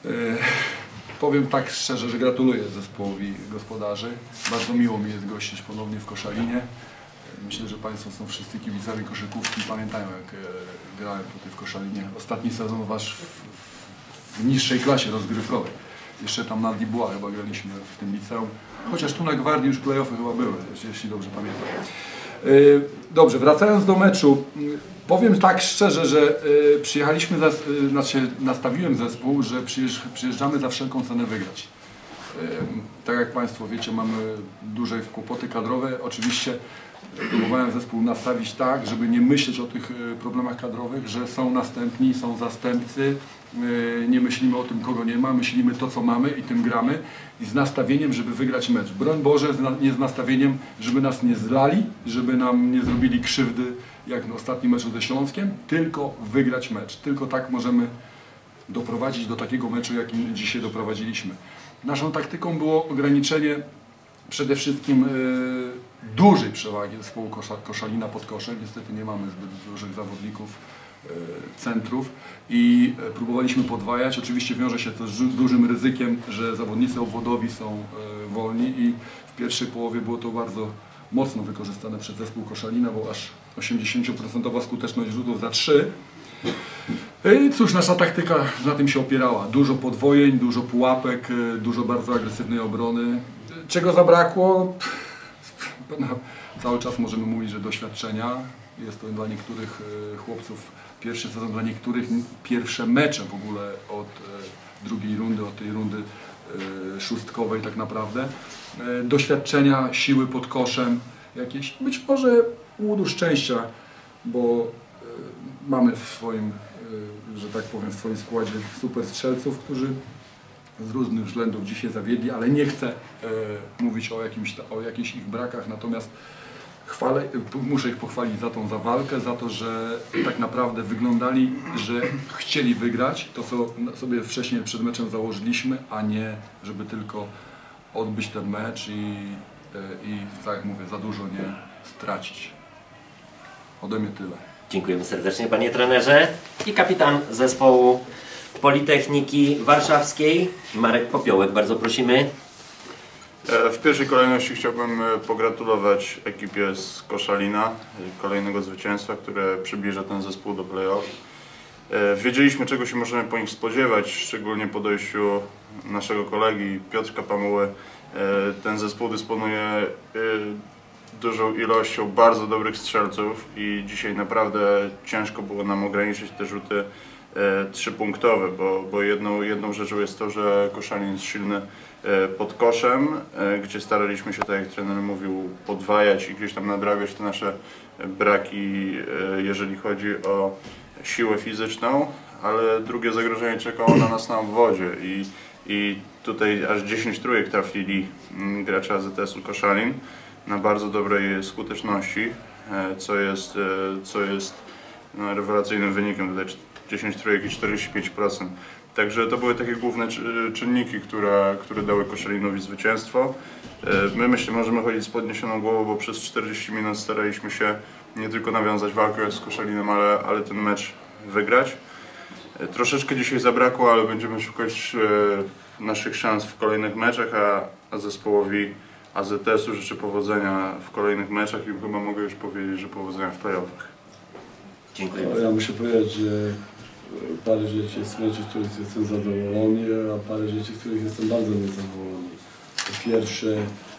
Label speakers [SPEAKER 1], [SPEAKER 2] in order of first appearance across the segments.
[SPEAKER 1] Powiem tak szczerze, że gratuluję zespołowi gospodarzy. Bardzo miło mi jest gościć ponownie w Koszalinie. Myślę, że Państwo są wszyscy kibicami koszykówki i pamiętają, jak grałem tutaj w Koszalinie. Ostatni sezon Wasz w niższej klasie rozgrywkowej. Jeszcze tam na Dibuła chyba graliśmy w tym liceum. Chociaż tu na Gwardii już play-offy chyba były, jeśli dobrze pamiętam. Dobrze, wracając do meczu. Powiem tak szczerze, że przyjechaliśmy, nastawiłem zespół, że przyjeżdżamy za wszelką cenę wygrać. Tak jak Państwo wiecie, mamy duże kłopoty kadrowe. Oczywiście próbowałem zespół nastawić tak, żeby nie myśleć o tych problemach kadrowych, że są następni, są zastępcy. Nie myślimy o tym, kogo nie ma, myślimy to, co mamy i tym gramy. I z nastawieniem, żeby wygrać mecz. Broń Boże, nie z nastawieniem, żeby nas nie zlali, żeby nam nie zrobili krzywdy, jak w ostatnim meczu ze Śląskiem, tylko wygrać mecz. Tylko tak możemy doprowadzić do takiego meczu, jakim dzisiaj doprowadziliśmy. Naszą taktyką było ograniczenie przede wszystkim dużej przewagi zespołu Koszalina pod koszem. Niestety nie mamy zbyt dużych zawodników, centrów i próbowaliśmy podwajać. Oczywiście wiąże się to z dużym ryzykiem, że zawodnicy obwodowi są wolni i w pierwszej połowie było to bardzo mocno wykorzystane przez zespół Koszalina, bo aż 80% skuteczność rzutów za 3. I cóż, nasza taktyka na tym się opierała. Dużo podwojeń, dużo pułapek, dużo bardzo agresywnej obrony. Czego zabrakło? Cały czas możemy mówić, że doświadczenia. Jest to dla niektórych chłopców pierwszy sezon, dla niektórych pierwsze mecze w ogóle od drugiej rundy, od tej rundy szóstkowej tak naprawdę. Doświadczenia, siły pod koszem jakieś, być może łudu szczęścia, bo mamy w swoim, że tak powiem, w swoim składzie super strzelców, którzy z różnych względów dzisiaj zawiedli, ale nie chcę mówić o jakichś ich brakach, natomiast muszę ich pochwalić za walkę, za to, że tak naprawdę wyglądali, że chcieli wygrać to, co sobie wcześniej przed meczem założyliśmy, a nie żeby tylko odbyć ten mecz i tak jak mówię, za dużo nie stracić. Ode mnie tyle.
[SPEAKER 2] Dziękujemy serdecznie, panie trenerze. I kapitan zespołu Politechniki Warszawskiej, Marek Popiołek. Bardzo prosimy.
[SPEAKER 3] W pierwszej kolejności chciałbym pogratulować ekipie z Koszalina kolejnego zwycięstwa, które przybliża ten zespół do play-off. Wiedzieliśmy, czego się możemy po nich spodziewać, szczególnie po dojściu naszego kolegi Piotrka Pamuły. Ten zespół dysponuje dużą ilością bardzo dobrych strzelców i dzisiaj naprawdę ciężko było nam ograniczyć te rzuty 3-punktowe, bo jedną rzeczą jest to, że Koszalin jest silny pod koszem, gdzie staraliśmy się, tak jak trener mówił, podwajać i gdzieś tam nadrabiać te nasze braki, jeżeli chodzi o siłę fizyczną, ale drugie zagrożenie czekało na nas na obwodzie i tutaj aż 10 trójek trafili gracze AZS-u Koszalin na bardzo dobrej skuteczności, co jest rewelacyjnym wynikiem, tutaj 10 trójek i 45%. Także to były takie główne czynniki, które dały Koszalinowi zwycięstwo. My myślę, możemy chodzić z podniesioną głową, bo przez 40 minut staraliśmy się nie tylko nawiązać walkę z Koszalinem, ale ten mecz wygrać. Troszeczkę dzisiaj zabrakło, ale będziemy szukać naszych szans w kolejnych meczach, a zespołowi AZS-u życzę powodzenia w kolejnych meczach i chyba mogę już powiedzieć, że powodzenia w play-offach.
[SPEAKER 2] Dziękuję.
[SPEAKER 4] Ja muszę powiedzieć, że parę rzeczy jest meczy, z których jestem zadowolony, a parę rzeczy, z których jestem bardzo niezadowolony. Po pierwsze,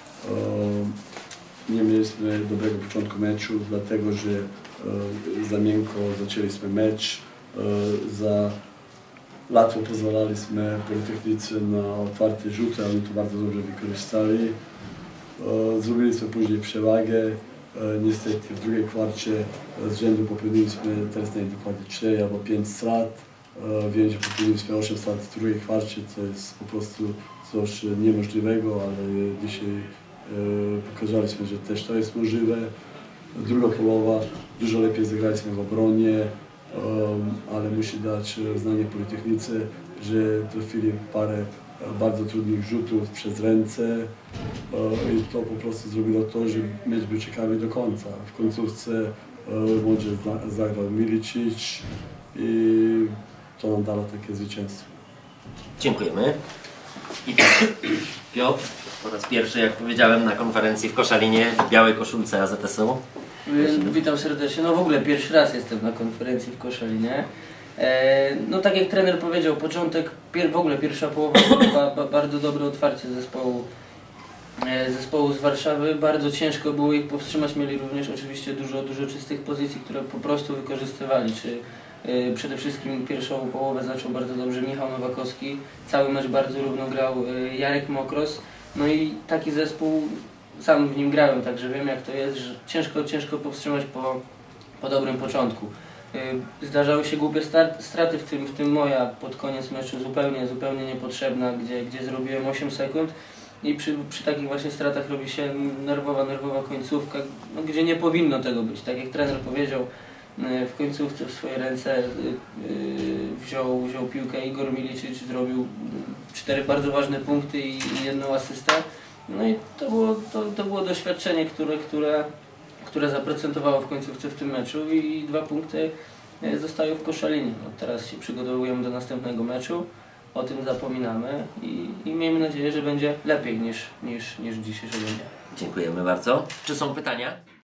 [SPEAKER 4] nie mieliśmy dobrego początku meczu, dlatego że za miękko zaczęliśmy mecz, za łatwo pozwalaliśmy Politechnicy na otwarte rzuty, a oni to bardzo dobrze wykorzystali. Zrobiliśmy później przewagę. Niestety w drugiej kwarcie z rzędu popełniliśmy teraz dokładnie 4 albo 5 strat. Wiem, że popełniliśmy 8 strat w drugiej kwarcie, co jest po prostu coś niemożliwego, ale dzisiaj pokazaliśmy, że też to jest możliwe. Druga połowa, dużo lepiej zagraliśmy w obronie, ale musi dać znanie Politechnicy, że trafili parę bardzo trudnych rzutów przez ręce i to po prostu zrobiło to, że mecz był ciekawy do końca. W końcówce może zagrał Milicic i to nam dało takie zwycięstwo.
[SPEAKER 2] Dziękujemy. I tak, Piotr, po raz pierwszy, jak powiedziałem, na konferencji w Koszalinie w białej koszulce AZS-u.
[SPEAKER 5] Witam serdecznie. No w ogóle pierwszy raz jestem na konferencji w Koszalinie. No tak jak trener powiedział, początek, w ogóle pierwsza połowa była bardzo dobre otwarcie zespołu z Warszawy. Bardzo ciężko było ich powstrzymać. Mieli również oczywiście dużo czystych pozycji, które po prostu wykorzystywali. Przede wszystkim pierwszą połowę zaczął bardzo dobrze Michał Nowakowski. Cały mecz bardzo równo grał Jarek Mokros. No i taki zespół, sam w nim grałem, także wiem jak to jest, że ciężko powstrzymać po dobrym początku. Zdarzały się głupie straty, w tym moja pod koniec meczu zupełnie niepotrzebna, gdzie zrobiłem 8 sekund. I przy takich właśnie stratach robi się nerwowa końcówka, no, gdzie nie powinno tego być. Tak jak trener powiedział, w końcówce w swoje ręce wziął piłkę Igor Milicic, zrobił 4 bardzo ważne punkty i 1 asystę. No i to było doświadczenie, które zaprocentowało w końcówce w tym meczu i 2 punkty zostają w Koszalinie. No, teraz się przygotowujemy do następnego meczu, o tym zapominamy i miejmy nadzieję, że będzie lepiej niż dzisiejszego dnia.
[SPEAKER 2] Dziękujemy bardzo. Czy są pytania?